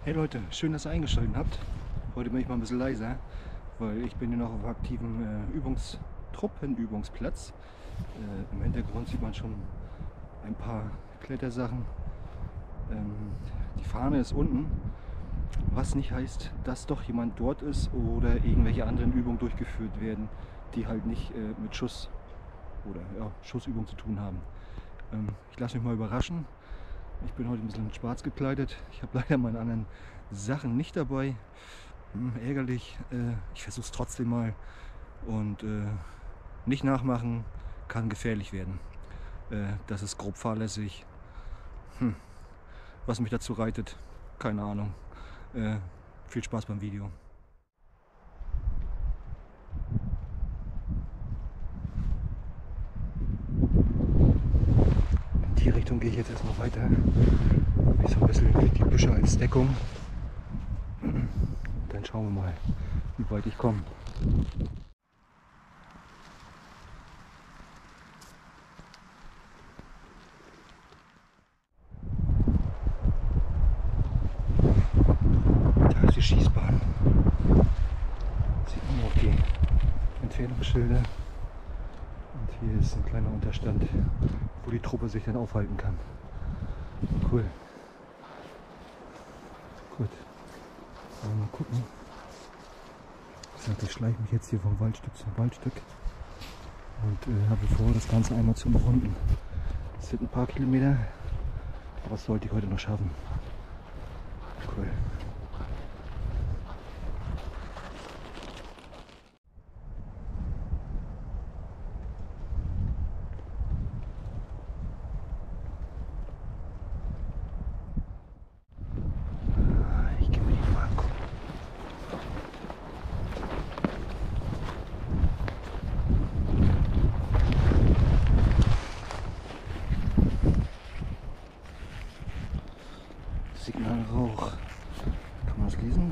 Hey Leute, schön, dass ihr eingeschaltet habt. Heute bin ich mal ein bisschen leiser, weil ich bin hier noch auf aktiven Truppenübungsplatz. Im Hintergrund sieht man schon ein paar Klettersachen. Die Fahne ist unten, was nicht heißt, dass doch jemand dort ist oder irgendwelche anderen Übungen durchgeführt werden, die halt nicht mit Schuss oder Schussübungen zu tun haben. Ich lasse mich mal überraschen. Ich bin heute ein bisschen schwarz gekleidet. Ich habe leider meine anderen Sachen nicht dabei. Ärgerlich. Ich versuche es trotzdem mal. Und nicht nachmachen kann gefährlich werden. Das ist grob fahrlässig. Was mich dazu reitet, keine Ahnung. Viel Spaß beim Video. In die Richtung gehe ich jetzt erstmal weiter. Ich so ein bisschen die Büsche als Deckung. Dann schauen wir mal, wie weit ich komme. Da ist die Schießbahn. Sieht man auch die Entfernungsschilder. Und hier ist ein kleiner Unterstand, wo die Truppe sich dann aufhalten kann. Cool. Gut. Mal gucken. Ich schleiche mich jetzt hier vom Waldstück zum Waldstück und habe vor, das Ganze einmal zu umrunden. Es sind ein paar Kilometer, aber das sollte ich heute noch schaffen. Cool. Signalrauch. Kann man das lesen?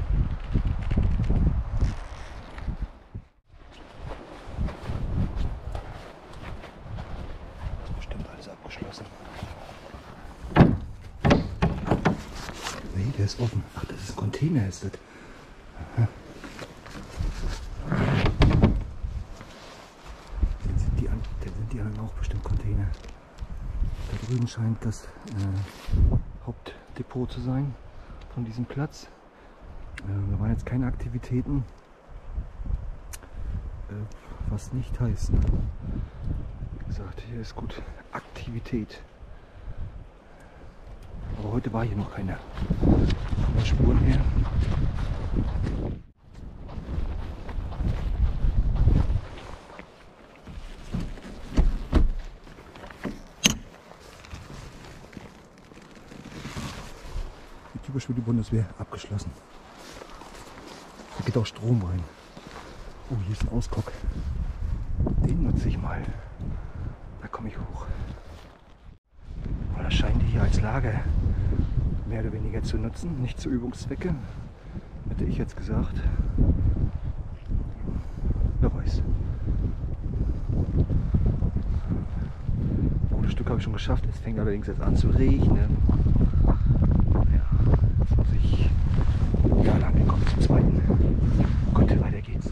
Das ist bestimmt alles abgeschlossen. Nee, der ist offen. Ach, das ist ein Container, ist das. Aha. Dann sind die anderen auch bestimmt Container. Da drüben scheint das Hauptdepot zu sein von diesem Platz. Da waren jetzt keine Aktivitäten, was nicht heißt. Wie gesagt, hier ist gut Aktivität. Aber heute war hier noch keiner. Von den Spuren her. Typisch für die Bundeswehr abgeschlossen. Da geht auch Strom rein. Oh, hier ist ein Ausguck. Den nutze ich mal. Da komme ich hoch. Oh, das scheint hier als Lager mehr oder weniger zu nutzen, nicht zu Übungszwecke. Hätte ich jetzt gesagt. Wer weiß. Ein gutes Stück habe ich schon geschafft. Es fängt allerdings jetzt an zu regnen. Da lang gekommen zum zweiten. Gut, weiter geht's.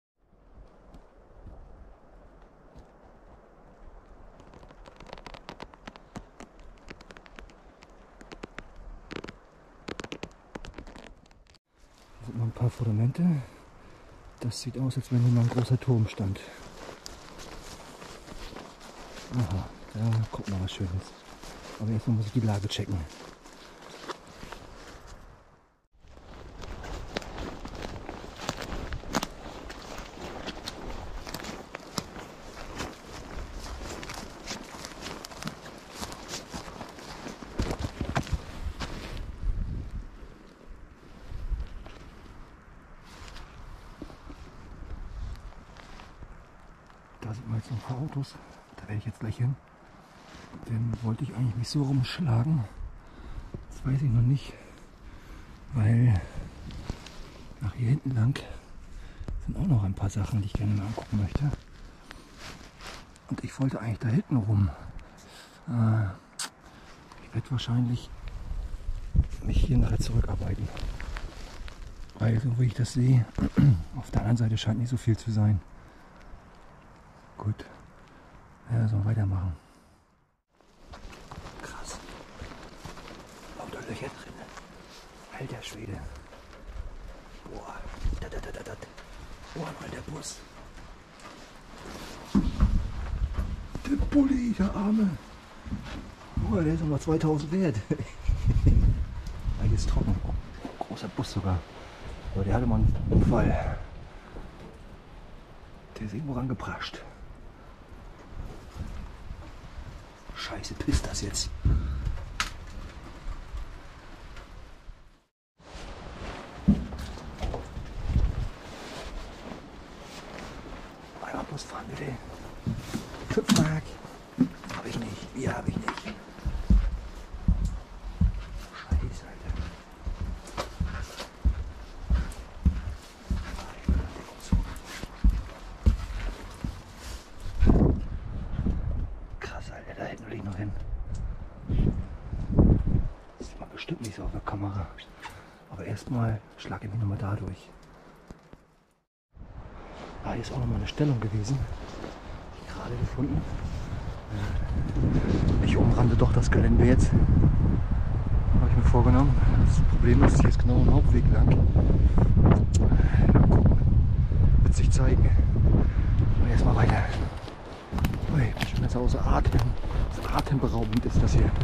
Hier sind noch ein paar Fundamente. Das sieht aus, als wenn hier mal ein großer Turm stand. Aha, da gucken wir was Schönes. Aber erstmal muss ich die Lage checken. Da sieht man jetzt noch ein paar Autos. Da werde ich jetzt gleich hin. Dann wollte ich eigentlich mich so rumschlagen. Das weiß ich noch nicht. Weil nach hier hinten lang sind auch noch ein paar Sachen, die ich gerne mal angucken möchte. Und ich wollte eigentlich da hinten rum. Ich werde wahrscheinlich mich hier nachher zurückarbeiten. Weil so wie ich das sehe, auf der anderen Seite scheint nicht so viel zu sein. Gut, ja, sollen wir weitermachen. Krass. Lauter Löcher drin. Alter Schwede. Boah, boah, mal der Bus. Der Bulli, der Arme. Boah, der ist nochmal 2000 wert. Hier ist trocken. Oh, großer Bus sogar. Aber der hatte mal einen Unfall. Der ist irgendwo rangeprascht. Scheiße, pisst das jetzt. Einmal Bus fahren bitte. 5 Mark. Hab ich nicht. Ja, hab ich nicht. Scheiße, Alter. Krass, Alter, da hinten will ich noch hin. Das sieht man bestimmt nicht so auf der Kamera. Aber erstmal schlage ich mich nochmal da durch. Ah, hier ist auch nochmal eine Stellung gewesen. Gerade gefunden. Ich umrande doch das Gelände jetzt. Habe ich mir vorgenommen. Das Problem ist, hier ist genau ein Hauptweg lang. Gucken. Wird sich zeigen. Und erstmal weiter. Ui, ich bin schon ganz außer Atem. Atemberaubend ist das hier.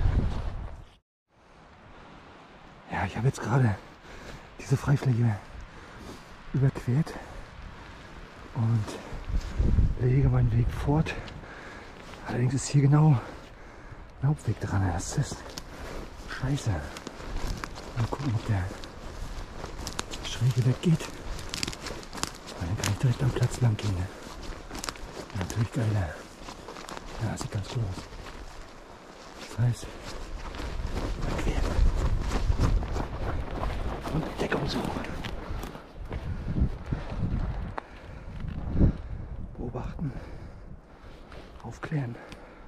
Ja, ich habe jetzt gerade diese Freifläche überquert und lege meinen Weg fort. Allerdings ist hier genau ein Hauptweg dran. Das ist scheiße. Mal gucken, ob der schräge weggeht. Und dann kann ich direkt am Platz lang gehen. Natürlich geiler. Ja, das sieht ganz cool aus. Das heißt, überquert. Und Deckung suchen. Beobachten. Aufklären.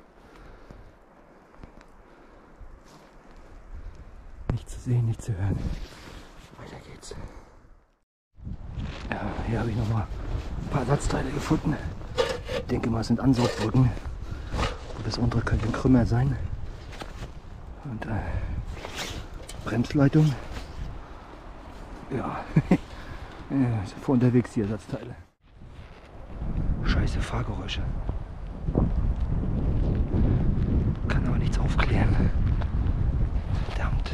Nicht zu sehen, nicht zu hören. Weiter geht's. Ja, hier habe ich noch mal ein paar Ersatzteile gefunden. Ich denke mal, es sind Ansaugbrücken. Und das untere könnte ein Krümmer sein. Und Bremsleitung. Ja, sind vor unterwegs die Ersatzteile. Scheiße Fahrgeräusche. Kann aber nichts aufklären. Verdammt.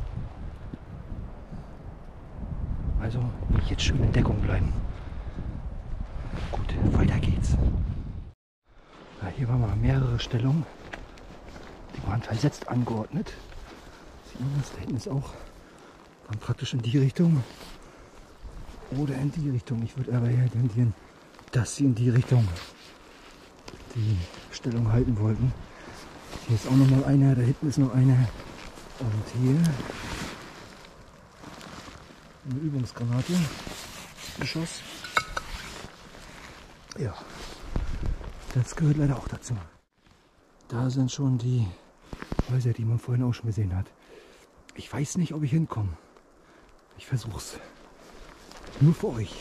Also jetzt schön in Deckung bleiben. Gut, weiter geht's. Ja, hier waren mal mehrere Stellungen. Die waren versetzt angeordnet. Sieht man das? Da hinten ist auch. Waren praktisch in die Richtung. Oder in die Richtung. Ich würde aber eher tendieren, dass sie in die Richtung die Stellung halten wollten. Hier ist auch noch mal einer, da hinten ist noch einer. Und hier eine Übungsgranate. Geschoss. Ja, das gehört leider auch dazu. Da sind schon die Häuser, die man vorhin auch schon gesehen hat. Ich weiß nicht, ob ich hinkomme. Ich versuch's. Nur für euch.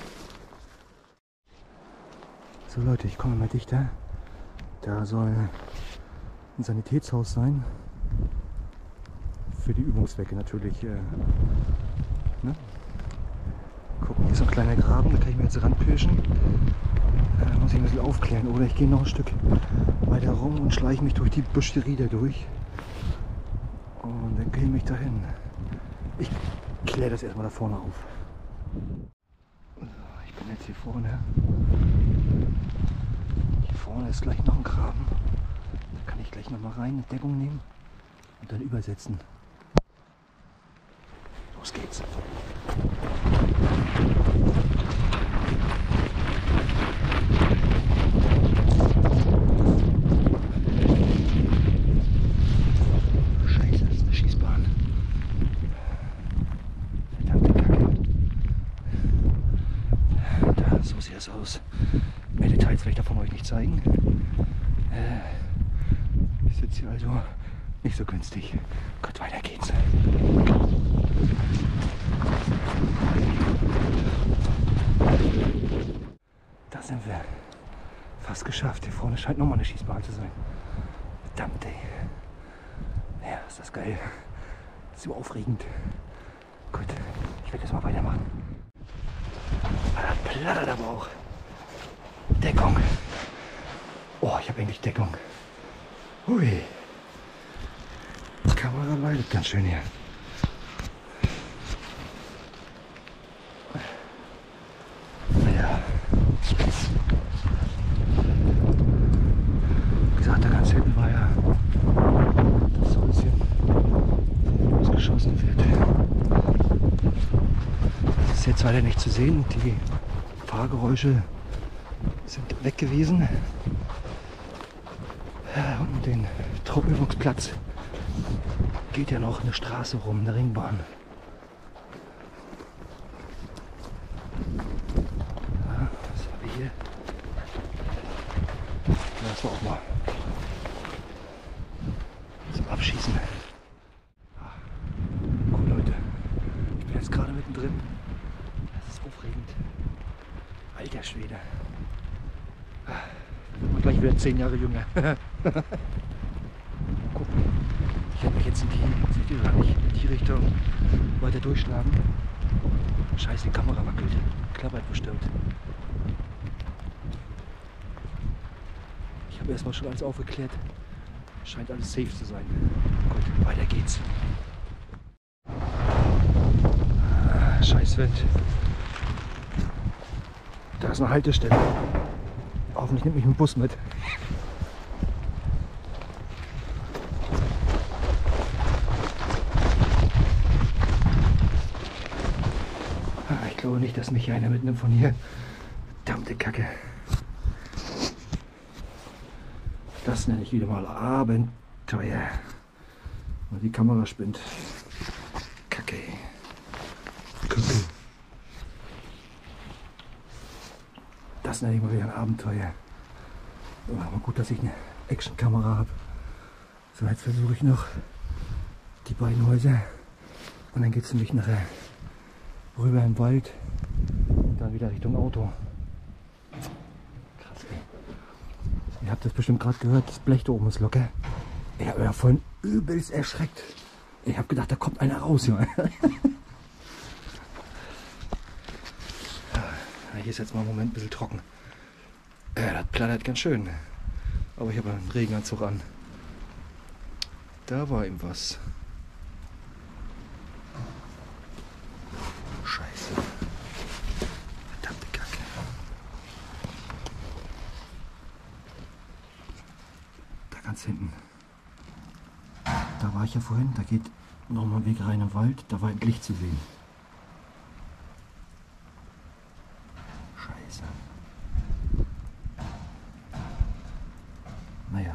So Leute, ich komme mal dichter. Da soll ein Sanitätshaus sein. Für die Übungszwecke natürlich. Ne? Gucken, hier ist so ein kleiner Graben, da kann ich mir jetzt ranpirschen. Da muss ich ein bisschen aufklären. Oder ich gehe noch ein Stück weiter rum und schleiche mich durch die Büsche Rieder durch. Und dann gehe ich mich dahin. Ich kläre das erstmal da vorne auf. So, ich bin jetzt hier vorne. Hier vorne ist gleich noch ein Graben. Da kann ich gleich noch mal rein, eine Deckung nehmen und dann übersetzen. Los geht's. Scheiße, das ist eine Schießbahn. Verdammte Kacke. Da, so sieht es aus. Mehr Details werde ich davon euch nicht zeigen. Ich sitze hier also nicht so günstig. Gott, weiter geht's. Da sind wir. Fast geschafft. Hier vorne scheint nochmal eine Schießbahn zu sein. Verdammt, ey. Ja, ist das geil. So aufregend. Gut, ich werde jetzt mal weitermachen. Ah, plattert aber auch. Deckung. Oh, ich habe endlich Deckung. Hui. Die Kamera leidet ganz schön hier. Naja. Wie gesagt, da ganz hinten war ja das Häuschen, wo geschossen wird. Das ist jetzt leider nicht zu sehen. Die Fahrgeräusche sind weg gewesen. Ja, um den Truppenübungsplatz geht ja noch eine Straße rum, eine Ringbahn. Ja, was haben wir hier? Das war auch mal zum Abschießen. Cool, Leute. Ich bin jetzt gerade mittendrin. Das ist aufregend. Alter Schwede. Und gleich wieder 10 Jahre jünger. Gucken. Ich werde mich jetzt in die Richtung weiter durchschlagen. Scheiße, die Kamera wackelt. Klappert bestimmt. Ich habe erstmal schon alles aufgeklärt. Scheint alles safe zu sein. Gut, weiter geht's. Scheiß Wind. Da ist eine Haltestelle. Hoffentlich nimmt mich ein Bus mit. Ich glaube nicht, dass mich hier einer mitnimmt von hier. Verdammte Kacke. Das nenne ich wieder mal Abenteuer. Und die Kamera spinnt. Kacke. Kacke. Das nenne ich mal wieder ein Abenteuer. Aber gut, dass ich eine Actionkamera habe. So, jetzt versuche ich noch die beiden Häuser. Und dann geht es nämlich nachher rüber im Wald und dann wieder Richtung Auto. Krass, ey. Ihr habt das bestimmt gerade gehört, das Blech da oben ist locker. Ich habe ja vorhin übelst erschreckt. Ich habe gedacht, da kommt einer raus, Junge. Hier ist jetzt mal im Moment ein bisschen trocken. Das plattert ganz schön. Aber ich habe einen Regenanzug an. Da war ihm was. Scheiße. Verdammte Kacke. Da ganz hinten. Da war ich ja vorhin. Da geht nochmal ein Weg rein im Wald. Da war ein Licht zu sehen. Scheiße. Naja.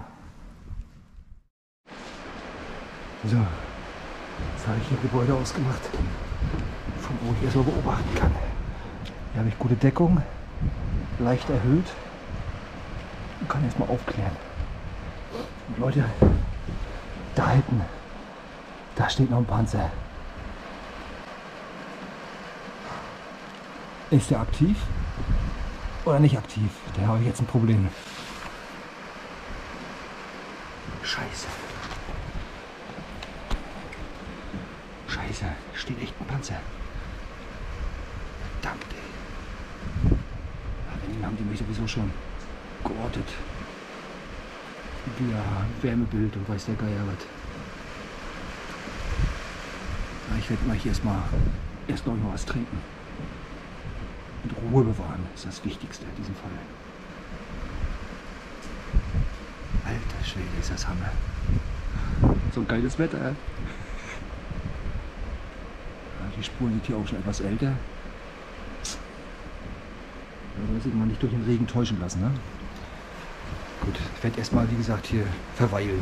So. Jetzt habe ich hier Gebäude ausgemacht, von wo ich erstmal beobachten kann. Hier habe ich gute Deckung, leicht erhöht und kann erstmal aufklären. Und Leute, da hinten, da steht noch ein Panzer. Ist der aktiv oder nicht aktiv? Da habe ich jetzt ein Problem. Scheiße. Scheiße, steht echt ein Panzer. Verdammt, ey. Ja, wenn den haben die mich sowieso schon geortet. Ja, Wärmebild und weiß der Geier was. Ja, ich werde mal hier erstmal noch was trinken. Und Ruhe bewahren ist das Wichtigste in diesem Fall. Alter Schwede, ist das Hammer. So ein geiles Wetter. Ja, die Spuren sind hier auch schon etwas älter. Da soll sich mal nicht durch den Regen täuschen lassen. Ne? Gut, ich werde erstmal, wie gesagt, hier verweilen.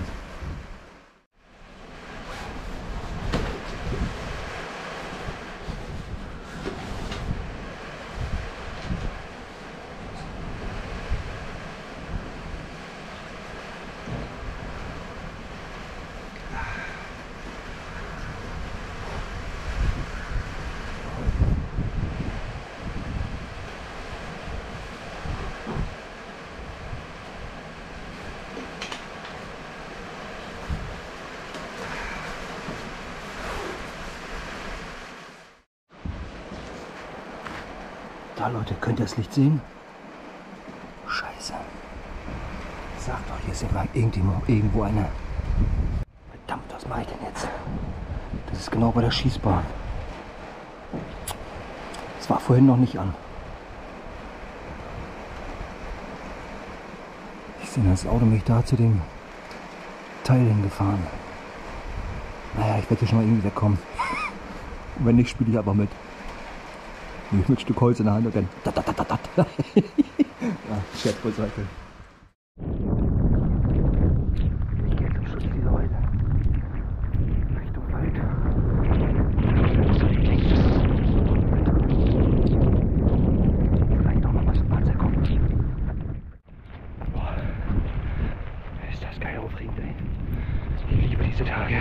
Da, Leute, könnt ihr das Licht sehen? Scheiße. Sagt doch, hier ist immer irgendwo eine. Verdammt, was mache ich denn jetzt? Das ist genau bei der Schießbahn. Das war vorhin noch nicht an. Ich sehe das Auto mich da zu dem Teil hingefahren. Naja, ich werde hier schon mal irgendwie wegkommen. Und wenn nicht, spiele ich aber mit. Mit ein Stück Holz in der Hand und dann. Ja, Scherz beiseite. Ich gehe zum Schutz dieser Weide. Richtung Wald. Vielleicht noch mal was im Panzer kommt. Boah. Ist das geil aufregend, ey. Ich liebe diese Tage.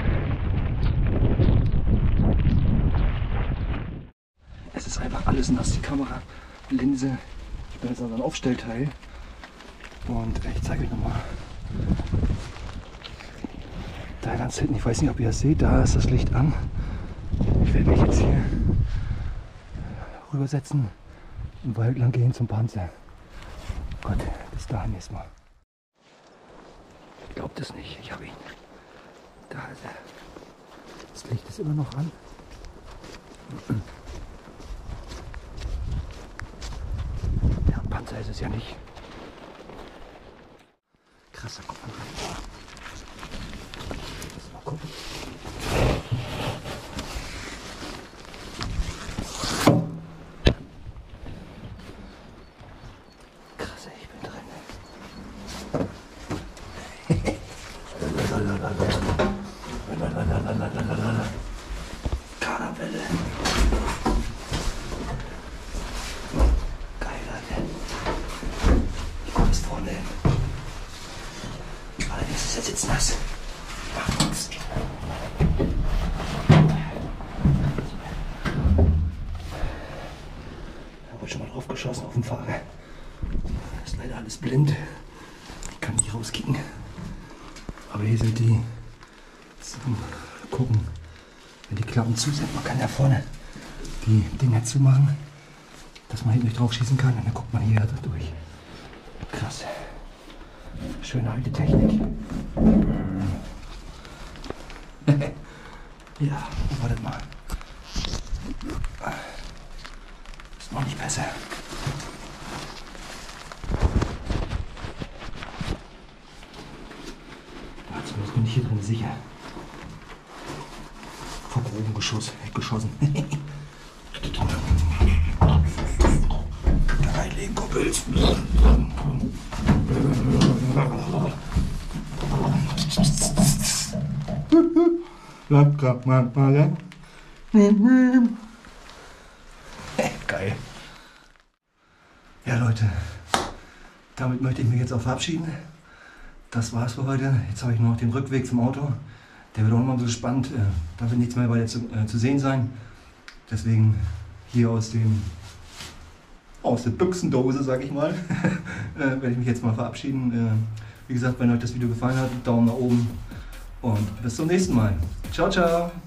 Es ist einfach alles nass, die Kamera, Linse. Ich bin jetzt also ein Aufstellteil. Und ich zeige euch nochmal. Da ganz hinten, ich weiß nicht, ob ihr das seht, da ist das Licht an. Ich werde mich jetzt hier rübersetzen und Wald lang gehen zum Panzer. Gott, bis dahin erstmal. Ich glaube das nicht, ich habe ihn. Da ist er. Das Licht ist immer noch an. Ja, ein Panzer ist es ja nicht. Krass, da kommt man rein. Mal gucken. Krass, ich bin drin. Karawelle. Geil, Alter. Ich komme bis vorne hin. Allerdings ist er jetzt nass. Macht nichts. Da wurde schon mal drauf geschossen auf den Fahrer. Das ist leider alles blind. Ich kann nicht rauskicken. Aber hier sind die. Zum Gucken. Wenn die Klappen zu sind, man kann ja vorne die Dinger zumachen, dass man hinten nicht drauf schießen kann. Und dann guckt man hier durch. Krass. Schöne alte Technik. Ja, wartet mal. Ist noch nicht besser. Zumindest bin ich hier drin sicher. Vor groben geschossen. Reinlegen, Kumpels. Geil. Ja, Leute, damit möchte ich mich jetzt auch verabschieden. Das war's für heute. Jetzt habe ich nur noch den Rückweg zum Auto. Der wird auch noch mal so spannend. Da wird nichts mehr weiter zu sehen sein. Deswegen hier aus der Büchsendose, sag ich mal, werde ich mich jetzt mal verabschieden. Wie gesagt, wenn euch das Video gefallen hat, Daumen nach oben und bis zum nächsten Mal. Ciao, ciao!